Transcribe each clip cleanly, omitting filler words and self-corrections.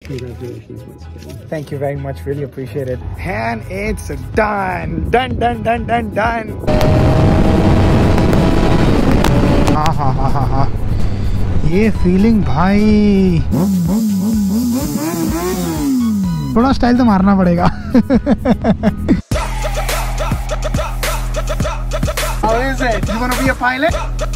Congratulations once again. Thank you very much. Really appreciate it. And it's done. Done. हाँ. ये feeling भाई, थोड़ा style तो मारना पड़ेगा. How is it? You wanna be a pilot?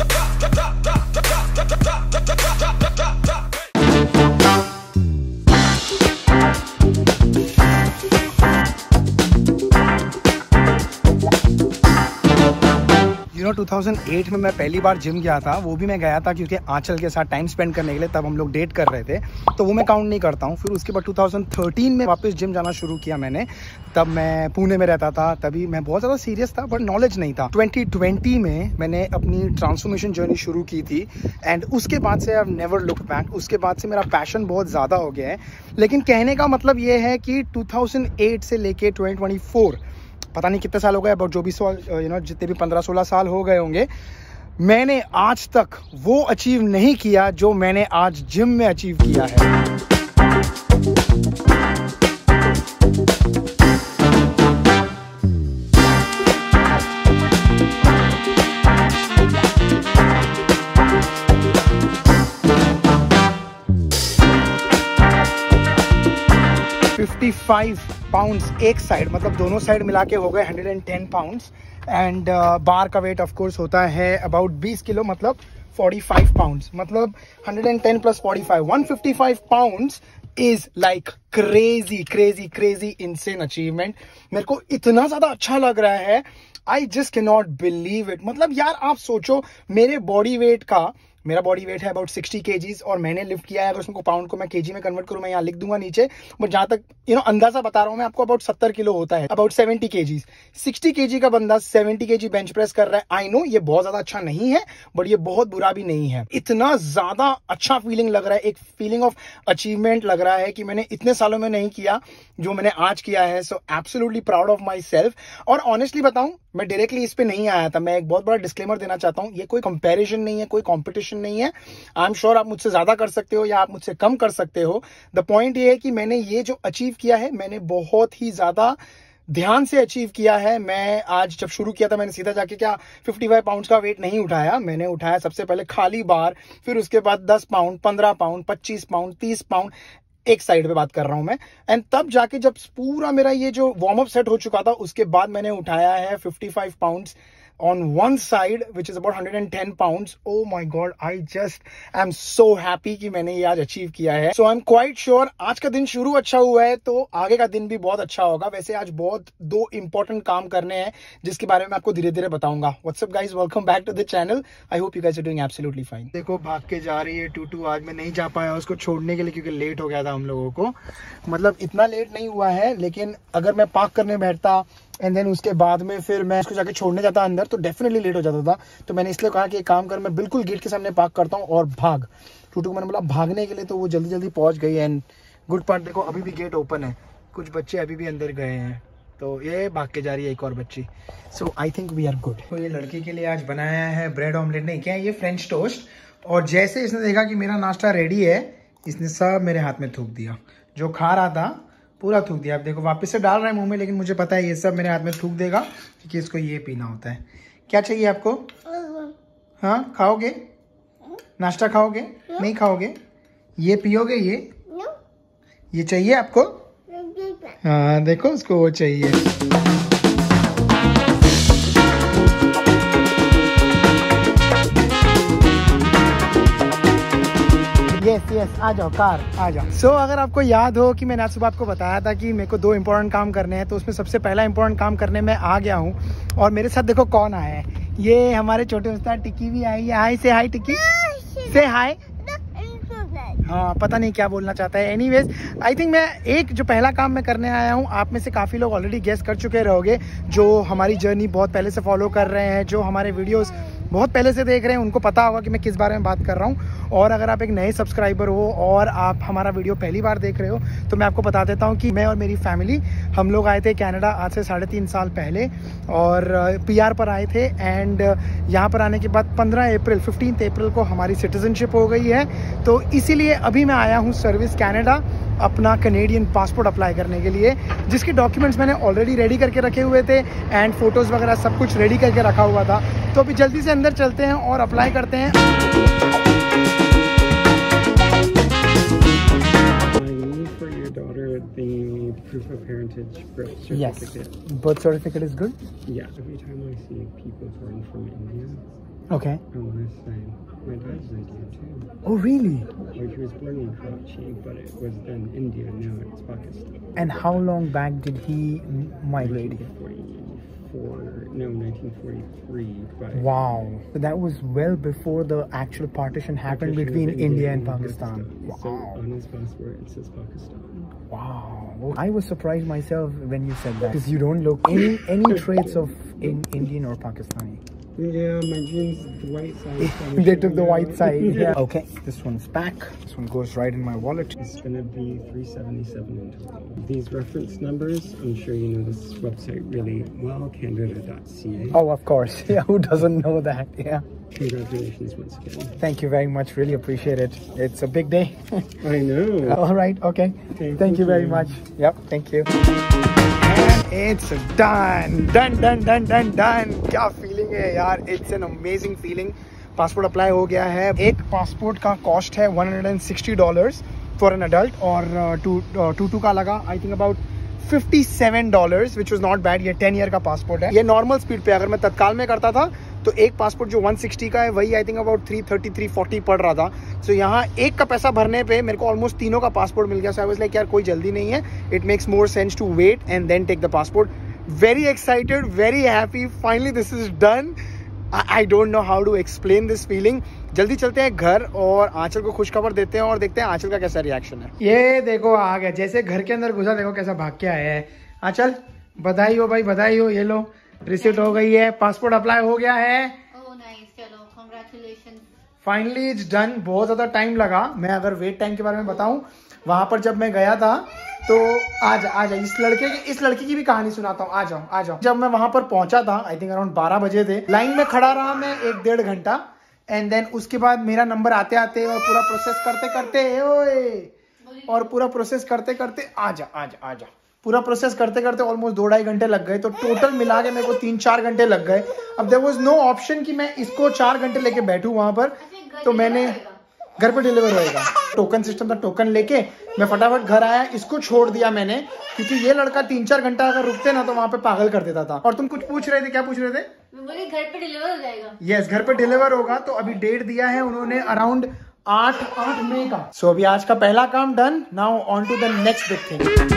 You know, 2008 में मैं पहली बार जिम गया था. वो भी मैं गया था क्योंकि आंचल के साथ टाइम स्पेंड करने के लिए. तब हम लोग डेट कर रहे थे, तो वो मैं काउंट नहीं करता हूँ. फिर उसके बाद 2013 में वापस जिम जाना शुरू किया मैंने. तब मैं पुणे में रहता था. तभी मैं बहुत ज़्यादा सीरियस था, बट नॉलेज नहीं था. 2020 में मैंने अपनी ट्रांसफॉर्मेशन जर्नी शुरू की थी. एंड उसके बाद से I have never looked back. उसके बाद से मेरा पैशन बहुत ज़्यादा हो गया है. लेकिन कहने का मतलब ये है कि 2008 से लेके 2024, पता नहीं कितने साल हो गए, बट जो भी जितने भी 15-16 साल हो गए होंगे, मैंने आज तक वो अचीव नहीं किया जो मैंने आज जिम में अचीव किया है. 55 पाउंड्स एक साइड, मतलब दोनों साइड मिला के हो गए 110 पाउंड्स. एंड बार का वेट ऑफ कोर्स होता है अबाउट 20 किलो, मतलब 45 पाउंड्स. मतलब 110 plus 45, 155 pounds is like crazy insane achievement. मेरे को इतना ज्यादा अच्छा लग रहा है, I just can not believe it. मतलब यार आप सोचो, मेरा बॉडी वेट है अबाउट 60 kgs और मैंने लिफ्ट किया है, अगर उसको पाउंड को मैं केजी में कन्वर्ट करूँ, मैं यहाँ लिख दूंगा नीचे, बट जहां तक अंदाजा बता रहा हूँ मैं आपको, अबाउट 70 किलो होता है, अबाउट 70 kgs. 60 kg का बंदा 70 kg बेंच प्रेस कर रहा है. आई नो ये बहुत ज्यादा अच्छा नहीं है, बट ये बहुत बुरा भी नहीं है. इतना ज्यादा अच्छा फीलिंग लग रहा है, एक फीलिंग ऑफ अचीवमेंट लग रहा है कि मैंने इतने सालों में नहीं किया जो मैंने आज किया है. So absolutely proud of myself. और ऑनेस्टली बताऊं, मैं डायरेक्टली इस पे नहीं आया था. मैं एक बहुत बड़ा डिस्क्लेमर देना चाहता हूँ, ये कोई कंपैरिजन नहीं है, कोई कंपटीशन नहीं है. आई एम श्योर आप मुझसे ज्यादा कर सकते हो या आप मुझसे कम कर सकते हो. द पॉइंट ये है कि मैंने ये जो अचीव किया है, मैंने बहुत ही ज्यादा ध्यान से अचीव किया है. मैं आज जब शुरू किया था, मैंने सीधा जाके 55 पाउंड्स का वेट नहीं उठाया. मैंने उठाया सबसे पहले खाली बार, फिर उसके बाद 10 पाउंड, 15 पाउंड, 25 पाउंड, 30 पाउंड, एक साइड पे बात कर रहा हूं मैं. एंड तब जाके जब पूरा मेरा ये जो वार्म अप सेट हो चुका था, उसके बाद मैंने उठाया है 55 pounds on one side, which is about 110 pounds. Oh my god, I just am so happy कि मैंने ये आज अचीव किया है. So I'm quite sure आज का दिन शुरू अच्छा हुआ है, तो आगे का दिन भी बहुत अच्छा होगा. वैसे आज बहुत 2 इंपॉर्टेंट काम करने हैं, जिसके बारे में आपको धीरे धीरे बताऊंगा. What's up guys, welcome back to the channel. I hope you guys are doing absolutely fine. देखो भाग के जा रही है टूटू. आज मैं नहीं जा पाया उसको छोड़ने के लिए क्योंकि लेट हो गया था हम लोगों को. मतलब इतना लेट नहीं हुआ है, लेकिन अगर मैं पार्क करने बैठता एंड देन उसके बाद में फिर मैं इसको जाके छोड़ने जाता अंदर, तो डेफिनेटली लेट हो जाता था. तो मैंने इसलिए कहा कि एक काम कर, मैं बिल्कुल गेट के सामने पार्क करता हूँ और भाग. टूटू को मैंने बोला भागने के लिए, तो वो जल्दी जल्दी पहुंच गई. एंड गुड पार्ट देखो, अभी भी गेट ओपन है, कुछ बच्चे अभी भी अंदर गए हैं, तो ये भाग के जा रही है एक और बच्ची. So I think we are good. तो ये लड़की के लिए आज बनाया है ब्रेड ऑमलेट, नहीं क्या है ये, फ्रेंच टोस्ट. और जैसे इसने देखा कि मेरा नाश्ता रेडी है, इसने सब मेरे हाथ में थूक दिया. जो खा रहा था पूरा थूक दिया. आप देखो वापस से डाल रहा है मुंह में, लेकिन मुझे पता है ये सब मेरे हाथ में थूक देगा क्योंकि इसको ये पीना होता है. क्या चाहिए आपको? हाँ खाओगे? नाश्ता खाओगे? नहीं खाओगे? ये पियोगे? ये चाहिए आपको? हाँ देखो उसको वो चाहिए. यस आ जाओ, कार आ जाओ. सो अगर आपको याद हो कि मैंने आज सुबह आपको बताया था कि मेरे को 2 इंपॉर्टेंट काम करने हैं, तो उसमें सबसे पहला इंपॉर्टेंट काम करने में आ गया हूँ. और मेरे साथ देखो कौन आया है, ये हमारे छोटे उस्ताद टिक्की भी आई है. हाय से हाय टिक्की, से हाय. हाँ पता नहीं क्या बोलना चाहता है. एनीवेज आई थिंक मैं एक जो पहला काम मैं करने आया हूँ, आप में से काफ़ी लोग ऑलरेडी गेस कर चुके रहोगे, जो हमारी जर्नी बहुत पहले से फॉलो कर रहे हैं, जो हमारे वीडियोस बहुत पहले से देख रहे हैं, उनको पता होगा कि मैं किस बारे में बात कर रहा हूँ. और अगर आप एक नए सब्सक्राइबर हो और आप हमारा वीडियो पहली बार देख रहे हो, तो मैं आपको बता देता हूँ कि मैं और मेरी फैमिली हम लोग आए थे कनाडा आज से 3.5 साल पहले और PR पर आए थे एंड यहाँ पर आने के बाद 15 अप्रैल को हमारी सिटीजनशिप हो गई है। तो इसीलिए अभी मैं आया हूँ सर्विस कनाडा अपना कनेडियन पासपोर्ट अप्लाई करने के लिए, जिसके डॉक्यूमेंट्स मैंने ऑलरेडी रेडी करके रखे हुए थे एंड फोटोज़ वगैरह सब कुछ रेडी करके रखा हुआ था। तो अभी जल्दी से अंदर चलते हैं और अप्लाई करते हैं। The proof of parentage birth certificate. Yes, birth certificate is good. Yeah, every time I see people born from India, Okay. I want to say my dad's Indian too. Oh really? Like he was born in Karachi, but it was then India. Now it's Pakistan. And how long back did he migrate? 1943. But Wow, so that was well before the actual partition happened between India and Pakistan. Wow. So on his passport it says Pakistan. Wow, I was surprised myself when you said that, because you don't look any traits of Indian or Pakistani. Yeah, my genes, the white side. They took the white side. Yeah. Okay, this one's back. This one goes right in my wallet. It's gonna be $377 in total. These reference numbers, I'm sure you know this website really well, Canada.ca. Oh, of course. Yeah, who doesn't know that? Yeah. Congratulations once again. Thank you very much. Really appreciate it. It's a big day. I know. All right. Okay. Thank you very much. Yep. Thank you. And it's done. Done. क्या feeling है यार. It's an amazing feeling. Passport apply हो गया है. एक passport का cost है $160 for an adult और टू का लगा I think about $57 which was not bad. ये 10 ईयर का पासपोर्ट है. ये नॉर्मल स्पीड पे अगर मैं तत्काल में करता था तो एक पासपोर्ट जो 160 का है वही आई थिंक अबाउट 330-340 पड़ रहा था. सो यहाँ एक का पैसा भरने पे मेरे को ऑलमोस्ट तीनों का पासपोर्ट मिल गया. सो आई वाज लाइक यार कोई जल्दी नहीं है. It makes more sense to wait and then take the passport. Very excited, very happy. Finally this is done. I don't know how to explain this feeling. जल्दी चलते हैं घर और आंचल को खुशखबर देते हैं और देखते हैं आंचल का कैसा रिएक्शन है. ये देखो आ गया. जैसे घर के अंदर घुसा देखो कैसा भाग के आया है. आंचल बधाई हो भाई, बधाई हो. ये लो रिसीट हो गई है, पासपोर्ट अप्लाई हो गया है. Finally it's done. बहुत ज्यादा टाइम लगा. मैं अगर वेट टाइम के बारे में बताऊं, वहां पर जब मैं गया था तो आज इस लड़के की भी कहानी सुनाता हूँ. आ जाओ. जब मैं वहां पर पहुंचा था आई थिंक अराउंड 12 बजे थे. लाइन में खड़ा रहा मैं 1-1.5 घंटा एंड देन उसके बाद मेरा नंबर आते और पूरा प्रोसेस करते करते आजा पूरा प्रोसेस करते करते ऑलमोस्ट 2-2.5 घंटे लग गए. तो टोटल मिला के मेरे को 3-4 घंटे लग गए. अब देयर वाज नो ऑप्शन कि मैं इसको 4 घंटे लेके बैठूं वहां पर. तो मैंने घर पे डिलीवर होएगा. टोकन सिस्टम था. टोकन लेके मैं फटाफट घर आया. इसको छोड़ दिया मैंने क्योंकि ये लड़का 3-4 घंटा अगर रुकते ना तो वहां पे पागल कर देता था. और तुम कुछ पूछ रहे थे, क्या पूछ रहे थे? बोले घर पे डिलीवर हो जाएगा. यस, घर पे डिलीवर होगा. तो अभी डेट दिया है उन्होंने अराउंड 8 मई का. सो अभी आज का पहला काम done. Now on to the next big thing.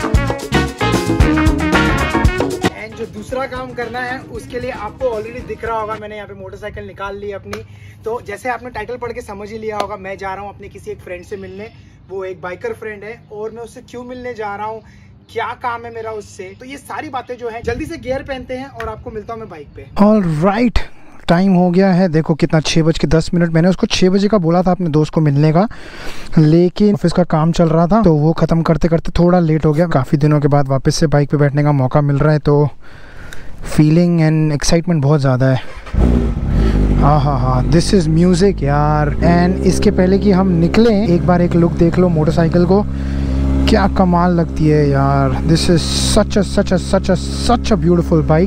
And जो दूसरा काम करना है उसके लिए आपको ऑलरेडी दिख रहा होगा, मैंने यहाँ पे मोटरसाइकिल निकाल ली अपनी. तो जैसे आपने टाइटल पढ़ के समझ ही लिया होगा, मैं जा रहा हूँ अपने किसी एक फ्रेंड से मिलने. वो एक बाइकर फ्रेंड है और मैं उससे क्यों मिलने जा रहा हूँ, क्या काम है मेरा उससे, तो ये सारी बातें जो है जल्दी से गियर पहनते हैं और आपको मिलता हूँ मैं बाइक पे. ऑल राइट, टाइम हो गया है. देखो कितना 6:10. मैंने उसको 6 बजे का बोला था अपने दोस्त को मिलने का, लेकिन ऑफिस का काम चल रहा था तो वो ख़त्म करते करते थोड़ा लेट हो गया. काफ़ी दिनों के बाद वापस से बाइक पे बैठने का मौका मिल रहा है तो फीलिंग एंड एक्साइटमेंट बहुत ज़्यादा है. हाँ, दिस इज़ म्यूज़िक यार. एंड इसके पहले कि हम निकले एक बार एक लुक देख लो मोटरसाइकिल को, क्या कमाल लगती है यार. This is such a beautiful bike.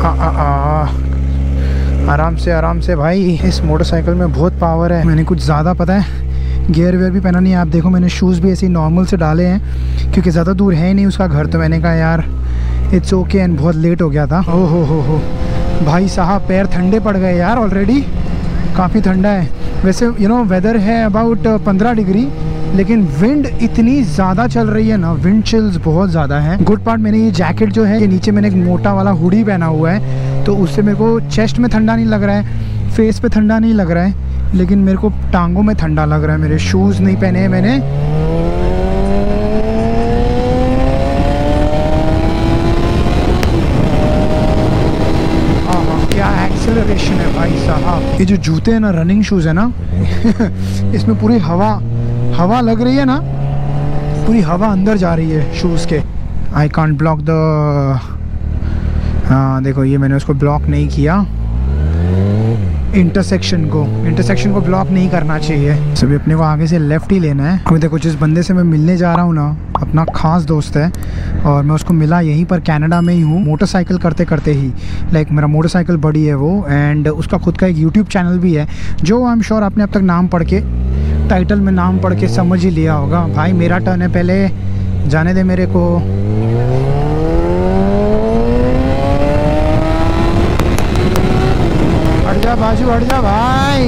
आराम से भाई. इस मोटरसाइकिल में बहुत पावर है. मैंने कुछ ज़्यादा पता है गियर वेयर भी पहना नहीं है. आप देखो मैंने शूज़ भी ऐसे ही नॉर्मल से डाले हैं क्योंकि ज़्यादा दूर है नहीं उसका घर. तो मैंने कहा यार इट्स ओके. एंड बहुत लेट हो गया था. हो भाई साहब पैर ठंडे पड़ गए यार. ऑलरेडी काफ़ी ठंडा है. वैसे वेदर है अबाउट 15 डिग्री, लेकिन विंड इतनी ज़्यादा चल रही है ना, विंड चिल्स बहुत ज़्यादा है. गुड पार्ट मैंने ये जैकेट जो है, ये नीचे मैंने एक मोटा वाला हुडी पहना हुआ है तो उससे मेरे को चेस्ट में ठंडा नहीं लग रहा है, फेस पे ठंडा नहीं लग रहा है, लेकिन मेरे को टांगों में ठंडा लग रहा है. मेरे शूज़ नहीं पहने हैं मैंने. क्या एक्सेलरेशन है भाई साहब. ये जो जूते हैं ना, रनिंग शूज़ है ना इसमें पूरी हवा लग रही है ना, पूरी हवा अंदर जा रही है शूज़ के. आई कांट ब्लॉक द, हाँ देखो ये मैंने उसको ब्लॉक नहीं किया, इंटरसेक्शन को ब्लॉक नहीं करना चाहिए। सभी अपने को आगे से लेफ्ट ही लेना है। अभी देखो जिस बंदे से मैं मिलने जा रहा हूँ ना, अपना खास दोस्त है और मैं उसको मिला यहीं पर कनाडा में ही हूँ, मोटरसाइकिल करते करते ही। लाइक मेरा मोटरसाइकिल बड़ी है वो, एंड उसका खुद का एक यूट्यूब चैनल भी है जो आई एम श्योर आपने अब तक नाम पढ़ के, टाइटल में नाम पढ़ के समझ ही लिया होगा। भाई मेरा टर्न है, पहले जाने दे मेरे को। हट जा बाजू, हट जा भाई।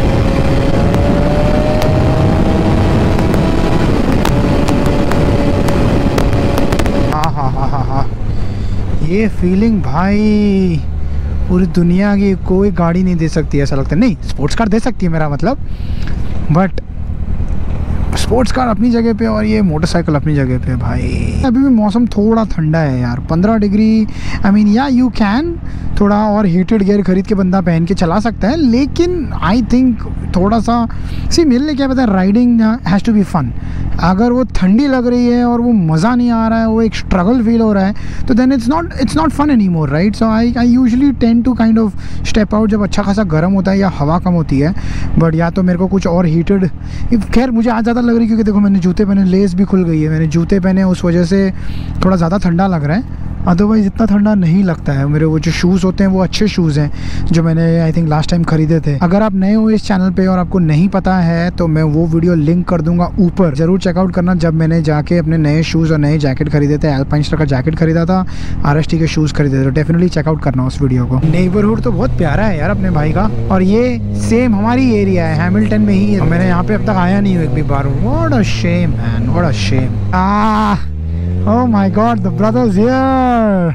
हा ये फीलिंग भाई पूरी दुनिया की कोई गाड़ी नहीं दे सकती, ऐसा लगता है। नहीं, स्पोर्ट्स कार दे सकती है मेरा मतलब, बट स्पोर्ट्स कार अपनी जगह पे और ये मोटरसाइकिल अपनी जगह पे भाई। अभी भी मौसम थोड़ा ठंडा है यार, 15 डिग्री। आई मीन या यू कैन थोड़ा और हीटेड गियर खरीद के बंदा पहन के चला सकता है, लेकिन आई थिंक थोड़ा सा मेरे लिए क्या पता है, riding has to be fun. अगर वो ठंडी लग रही है और वो मज़ा नहीं आ रहा है, वो एक स्ट्रगल फील हो रहा है, तो then it's not fun any more, right. So I usually tend to kind of step out जब अच्छा खासा गर्म होता है या हवा कम होती है। बट या तो मेरे को कुछ और हीटेड, खैर मुझे आज ज़्यादा लग रही है क्योंकि देखो मैंने जूते पहने, लेस भी खुल गई है, मैंने जूते पहने, उस वजह से थोड़ा ज़्यादा ठंडा लग रहा है। अदरवाइज़ इतना ठंडा नहीं लगता है। मेरे वो जो शूज़ होते हैं वो अच्छे शूज़ हैं जो मैंने आई थिंक लास्ट टाइम खरीदे थे। अगर आप नए हो इस चैनल पे और आपको नहीं पता है तो मैं वो वीडियो लिंक कर दूंगा ऊपर, ज़रूर चेकआउट करना। जब मैंने जाके अपने नए शूज़ और नए जैकेट खरीदे थे, अल्पाइनस्टार का जैकेट खरीदा था, RST के शूज़ खरीदे थे, तो डेफिनेटली चेकआउट करना उस वीडियो को। नेबरहुड तो बहुत प्यारा है यार अपने भाई का, और ये सेम हमारी एरिया है, हैमिल्टन में ही। मैंने यहाँ पे अब तक आया नहीं हूँ एक भी बार। What a shame man, what a shame. Oh my God, the brother's here.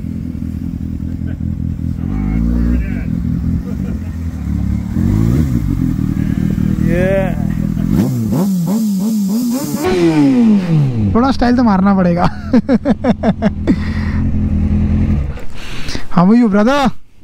Yeah. थोड़ा स्टाइल तो मारना पड़ेगा। How are you, brother?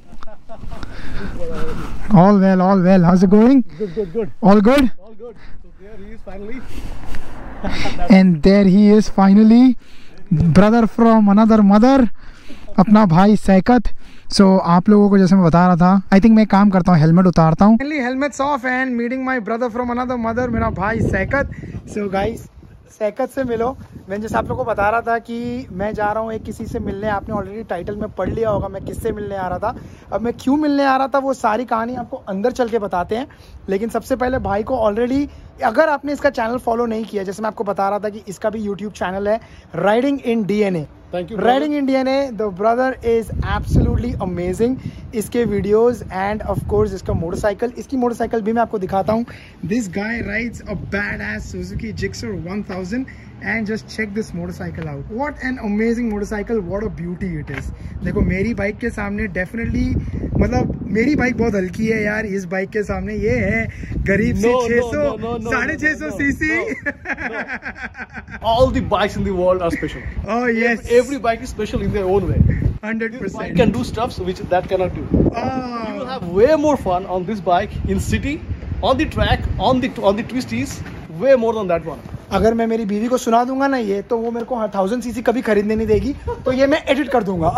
All well. How's it going? Good. All good? All good. So there he is finally. And there he is finally, brother from another mother, अपना भाई सैकत। सो आप लोगों को जैसे मैं बता रहा था, आई थिंक मैं काम करता हूँ, हेलमेट उतारता हूँ। Helmets off and meeting my brother from another mother, मेरा भाई सैकत। सो गाइस, सैकत से मिलो। मैं जैसे आप लोगों को बता रहा था कि मैं जा रहा हूँ एक किसी से मिलने, आपने ऑलरेडी टाइटल में पढ़ लिया होगा मैं किससे मिलने आ रहा था। अब मैं क्यों मिलने आ रहा था वो सारी कहानी आपको अंदर चल के बताते हैं, लेकिन सबसे पहले भाई को ऑलरेडी, अगर आपने इसका चैनल फॉलो नहीं किया, जैसे मैं आपको बता रहा था कि इसका भी यूट्यूब चैनल है, riding in DNA। Thank you. Riding in DNA, the brother is absolutely amazing. इसके वीडियोस एंड ऑफ कोर्स इसका मोटरसाइकिल, इसकी मोटरसाइकिल भी मैं आपको दिखाता हूँ। This guy rides a bad ass Suzuki Gixxer 1000 and just check this motorcycle out. What an amazing motorcycle, what a beauty it is. देखो मेरी बाइक के सामने डेफिनेटली, मतलब मेरी बाइक बहुत हल्की है यार, इस बाइक के सामने ये है गरीब सी 600-650 CC. All the bikes in the world are special. Oh yes. Every bike is special in their own way. 100%. Bike can do stuff which that cannot do. You will have way more fun on this bike in city, on the track, on the twisties, way more than that one. अगर मैं मेरी बीवी को सुना दूंगा ना ये, तो वो मेरे को 1000 सीसी कभी खरीदने नहीं देगी, तो ये मैं एडिट कर दूंगा।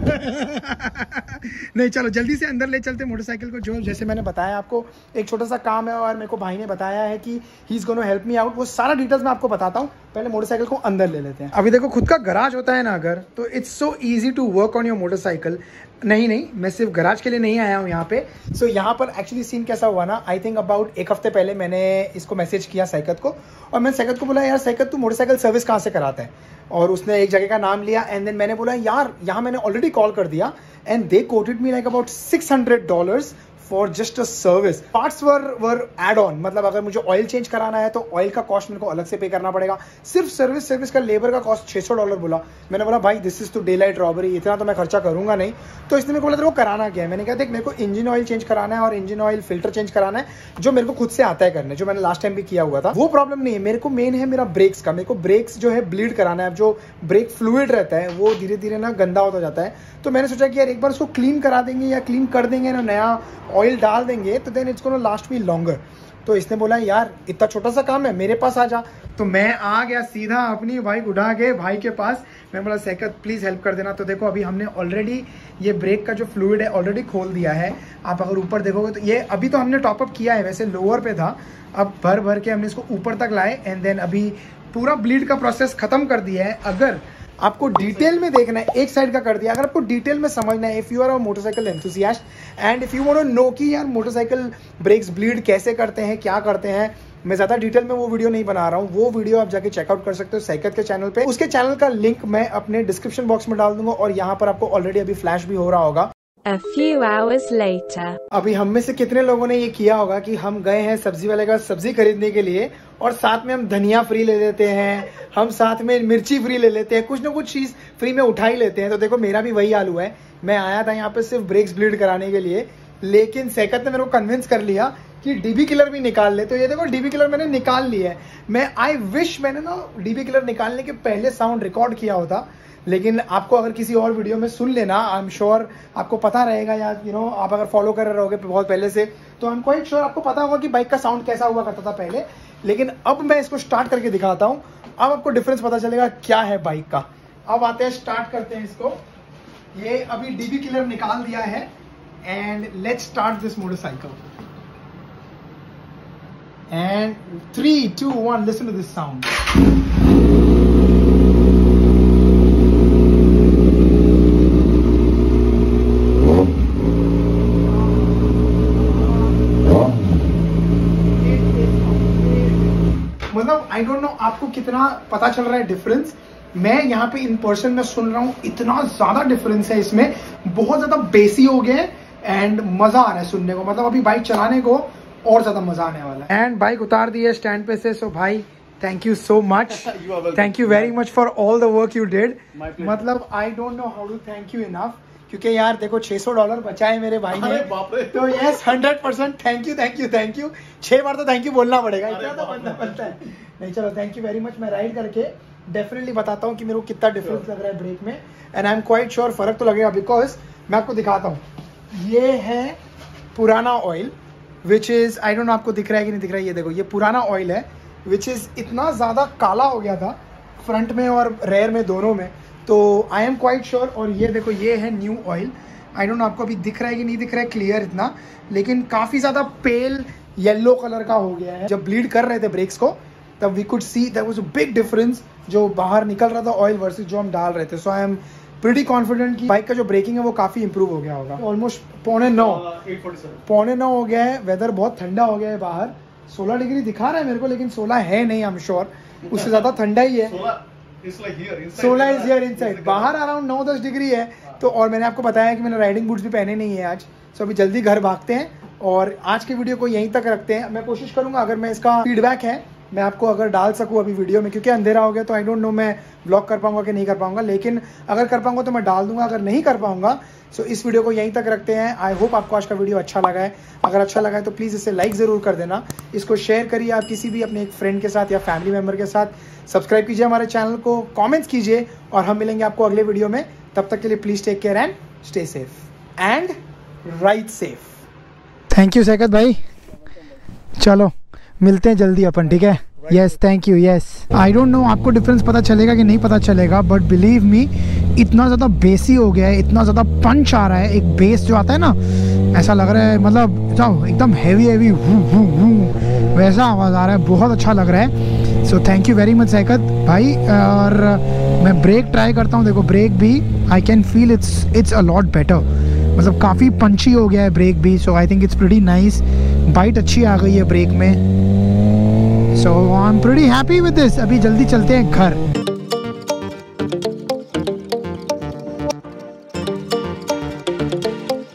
नहीं चलो जल्दी से अंदर ले चलते मोटरसाइकिल को। जो जैसे मैंने बताया आपको, एक छोटा सा काम है और मेरे को भाई ने बताया है कि he is gonna help me out. वो सारा डिटेल्स मैं आपको बताता हूँ, पहले मोटरसाइकिल को अंदर ले लेते हैं। अभी देखो खुद का गराज होता है ना अगर, तो it's so easy to work on your motorcycle. नहीं, मैं सिर्फ गराज के लिए नहीं आया हूँ यहाँ पे। सो यहाँ पर एक्चुअली सीन कैसा हुआ ना, आई थिंक अबाउट एक हफ्ते पहले मैंने इसको मैसेज किया सैकत को, और मैंने सैकत को बोला यार सैकत तू मोटरसाइकिल सर्विस कहाँ से कराता है, और उसने एक जगह का नाम लिया। एंड देन मैंने बोला यार यहाँ मैंने ऑलरेडी कॉल कर दिया, and they quoted me like about $600 for just a service. Parts were add on, मतलब अगर मुझे ऑयल चेंज कराना है तो ऑयल का कॉस्ट मेरे को अलग से पे करना पड़ेगा। सिर्फ सर्विस का लेबर का कॉस्ट $600 बोला। मैंने बोला भाई this is too daylight robbery, इतना तो मैं खर्चा करूंगा नहीं। तो इसने मेरे को बोला तेरे को कराना क्या है। मैंने कहा देख मेरे को इंजन ऑयल चेंज कराना है और इंजन ऑयल फिल्टर चेंज कराना है, जो मेरे को खुद से आता है करने, जो मैंने लास्ट टाइम भी किया हुआ था। वो प्रॉब्लम नहीं है, मेरे को मेन है मेरा ब्रेक्स का। मेरे को ब्रेक्स जो है ब्लीड कराना है। जो ब्रेक फ्लूइड रहता है वो धीरे धीरे ना गंदा होता जाता है। तो मैंने सोचा कि यार एक बार उसको क्लीन करा देंगे या क्लीन कर देंगे ना, नया ऑयल डाल देंगे, तो then it's gonna last me longer. तो इसने बोला यार इतना छोटा सा काम है, मेरे पास आ जा। तो मैं आ गया सीधा अपनी बाइक उठा के भाई के पास। मैं बोला सैकत प्लीज़ हेल्प कर देना। तो देखो अभी हमने ऑलरेडी ये ब्रेक का जो फ्लूइड है ऑलरेडी खोल दिया है। आप अगर ऊपर देखोगे तो ये अभी तो हमने टॉपअप किया है, वैसे लोअर पे था, अब भर भर के हमने इसको ऊपर तक लाए एंड देन अभी पूरा ब्लीड का प्रोसेस खत्म कर दिया है। अगर आपको डिटेल में देखना है, एक साइड का कर दिया, अगर आपको डिटेल में समझना है, if you are a motorcycle enthusiast and if you want to know कि यार मोटरसाइकिल ब्रेक्स ब्लीड कैसे करते हैं, क्या करते हैं, मैं ज़्यादा डिटेल में वो वीडियो नहीं बना रहा हूँ। वो वीडियो आप जाके चेकआउट कर सकते हो सैकत के चैनल पे। उसके चैनल का लिंक मैं अपने डिस्क्रिप्शन बॉक्स में डाल दूंगा और यहाँ पर आपको ऑलरेडी अभी फ्लैश भी हो रहा होगा। A few hours later. अभी हम में से कितने लोगों ने ये किया होगा कि हम गए हैं सब्जी वाले का सब्जी खरीदने के लिए और साथ में हम धनिया फ्री ले लेते हैं, हम साथ में मिर्ची फ्री ले लेते हैं, कुछ ना कुछ चीज़ फ्री में उठा ही लेते हैं। तो देखो मेरा भी वही हाल हुआ है। मैं आया था यहाँ पे सिर्फ ब्रेक्स ब्लीड कराने के लिए, लेकिन सैकत ने मेरे को कन्विंस कर लिया कि डीबी किलर भी निकाल ले। तो ये देखो डीबी किलर मैंने निकाल लिया है। मैं आई विश मैंने ना डीबी किलर निकालने के पहले साउंड रिकॉर्ड किया होता, लेकिन आपको अगर किसी और वीडियो में सुन लेना, आई एम श्योर आपको पता रहेगा, या आप अगर फॉलो कर रहे होगे बहुत पहले से, तो आई एम क्वाइट श्योर आपको पता होगा कि बाइक का साउंड कैसा हुआ करता था पहले। लेकिन अब मैं इसको स्टार्ट करके दिखाता हूँ, अब आपको डिफरेंस पता चलेगा क्या है बाइक का। अब आते हैं, स्टार्ट करते हैं इसको। ये अभी डीबी किलर निकाल दिया है and let's start this motorcycle and 3, 2, 1 listen to this sound. मतलब आई डोंट नो आपको कितना पता चल रहा है डिफरेंस। मैं यहाँ पे इन पर्सन में सुन रहा हूँ, इतना ज्यादा डिफरेंस है इसमें, बहुत ज्यादा बेसी हो गया है एंड मजा आ रहा है सुनने को। मतलब अभी बाइक चलाने को और ज्यादा मजा आने वाला है। एंड बाइक उतार दी है स्टैंड पे से। सो भाई thank you so much, thank you very much for all the work you did. मतलब I don't know how to thank you enough, क्योंकि यार देखो $600 बचाए मेरे भाई ने। तो yes 100% thank you thank you thank you. 6 बार तो थैंक यू बोलना पड़ेगा, इतना तो बनता है। नहीं चलो थैंक यू वेरी मच। मैं राइड करके डेफिनेटली बताता हूँ कि मेरे को कितना डिफरेंस लग रहा है ब्रेक में and I am quite sure फर्क तो लगेगा, बिकॉज मैं आपको दिखाता हूँ। ये है पुराना oil which is, I don't know आपको दिख रहा है कि नहीं दिख रहा है। ये देखो ये पुराना ऑयल है विच इज इतना ज्यादा काला हो गया था फ्रंट में और रेयर में दोनों में, तो आई एम क्वाइट श्योर। और ये देखो ये है new oil. I don't know आपको अभी दिख रहा है कि नहीं दिख रहा है क्लियर इतना, लेकिन काफी ज्यादा पेल येलो कलर का हो गया है। जब ब्लीड कर रहे थे ब्रेक्स को तब we could see that was a big difference जो बाहर निकल रहा था ऑयल वर्सेस जो हम डाल रहे थे। So I am pretty confident कि बाइक का जो ब्रेकिंग है वो काफी इंप्रूव हो गया होगा। ऑलमोस्ट 8:45 हो गया है। वेदर बहुत ठंडा हो गया है बाहर, 16 डिग्री दिखा रहा है मेरे को, लेकिन 16 है नहीं, आई एम श्योर उससे ज्यादा ठंडा ही है। 16 इज हियर इनसाइड, बाहर अराउंड 9-10 डिग्री है। तो और मैंने आपको बताया कि मैंने राइडिंग बूट्स भी पहने नहीं है आज। सो अभी जल्दी घर भागते हैं और आज की वीडियो को यहीं तक रखते हैं। मैं कोशिश करूंगा अगर मैं इसका फीडबैक है मैं आपको अगर डाल सकूं अभी वीडियो में, क्योंकि अंधेरा हो गया तो आई डोंट नो मैं व्लॉग कर पाऊंगा कि नहीं कर पाऊंगा, लेकिन अगर कर पाऊंगा तो मैं डाल दूंगा, अगर नहीं कर पाऊंगा सो इस वीडियो को यहीं तक रखते हैं। आई होप आपको आज का वीडियो अच्छा लगा है। अगर अच्छा लगा है तो प्लीज़ इसे लाइक ज़रूर कर देना, इसको शेयर करिए आप किसी भी अपने एक फ्रेंड के साथ या फैमिली मेम्बर के साथ। सब्सक्राइब कीजिए हमारे चैनल को, कॉमेंट्स कीजिए और हम मिलेंगे आपको अगले वीडियो में। तब तक के लिए please take care and stay safe and ride safe. Thank you Saikat भाई, चलो मिलते हैं जल्दी अपन, ठीक है? Yes thank you. Yes I don't know आपको डिफरेंस पता चलेगा कि नहीं पता चलेगा, बट बिलीव मी इतना ज़्यादा बेसी हो गया है, इतना ज़्यादा पंच आ रहा है। एक बेस जो आता है ना, ऐसा लग रहा है मतलब जाओ एकदम हैवी हैवी वैसा आवाज़ आ रहा है, बहुत अच्छा लग रहा है। So thank you very much Saikat भाई। और मैं ब्रेक ट्राई करता हूँ, देखो ब्रेक भी I can feel it's a lot better, मतलब काफ़ी पंची हो गया है ब्रेक भी। So I think it's pretty nice, bite अच्छी आ गई है ब्रेक में। So I am pretty happy with this. अभी जल्दी चलते हैं घर।